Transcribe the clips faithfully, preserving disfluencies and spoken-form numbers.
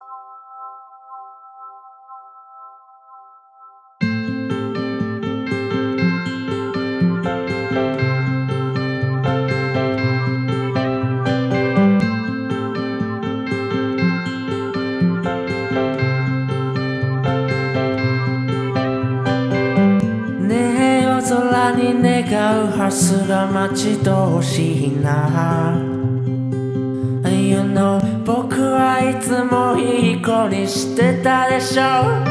空に願う春すら待ち遠しいな You know 僕はいつもいい子にしてたでしょ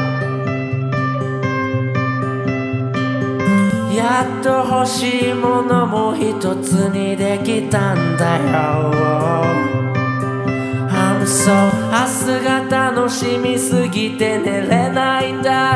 やっと欲しいものも一つにできたんだよ I'm so 明日が楽しみすぎて寝れないんだ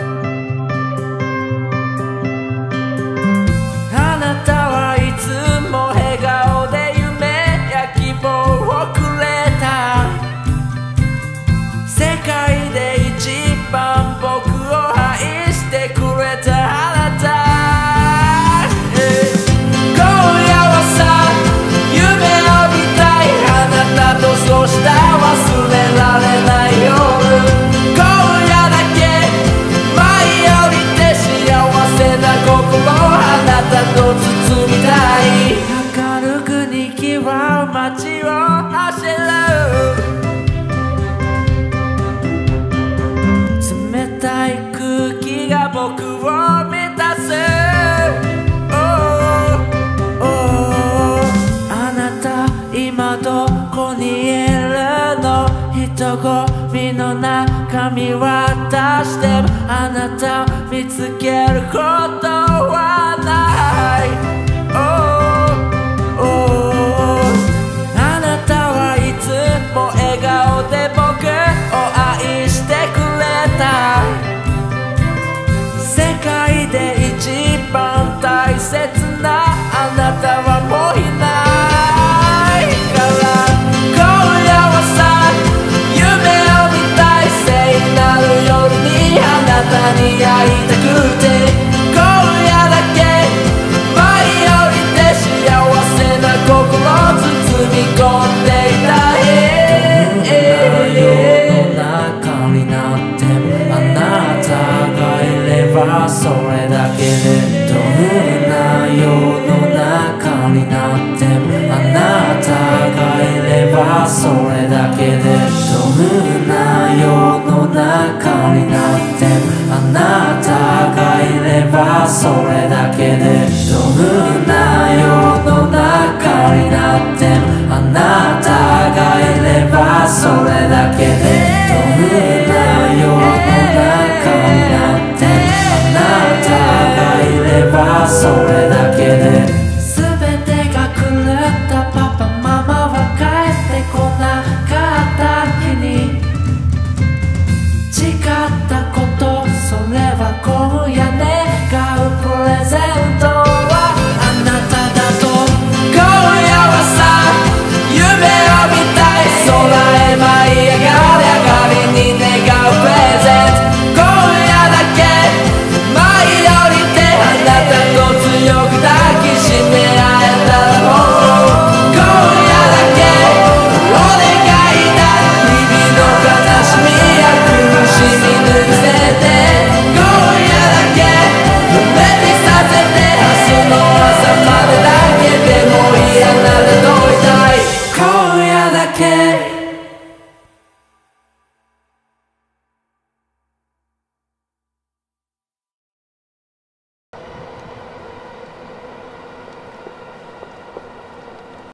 街を走る冷たい空気が僕を満たす、oh, oh, あなた今どこにいるの人混みの中見渡してもあなたを見つけることはない、oh, oh笑顔で僕を愛してくれた世界で一番大切なあなたはもういないから今夜はさ夢を見たい聖なる夜にあなたに会いたくて今夜だけ舞い降りて幸せな心包み込んでいたいそれだけでどんな世の中になってもあなたがいればそれだけでどんな世の中になってもあなたがいればそれだけでどんな世の中になってもあなたがいればそれだけでどんな世の中になってもそれだけで全てが狂ったパパママは帰ってこなかった日に誓ったことそれは今夜願うプレゼントはあなただと今夜はさ夢を見たい空へ舞い上がり上がりに願うプレゼント今夜だけ舞い降りてあなたと強く抱きしめ合えたらもう今夜だけお願いだ日々の悲しみや苦しみ抜き捨てて今夜だけ夢にさせて明日の朝までだけでもいいあなたといたい今夜だけ